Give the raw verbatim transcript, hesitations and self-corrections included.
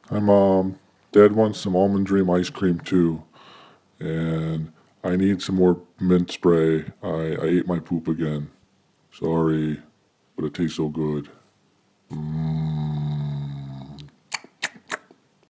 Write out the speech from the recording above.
Hi, Mom. Dad wants some Almond Dream ice cream too, and I need some more mint spray. I, I ate my poop again. Sorry, but it tastes so good. Mmm.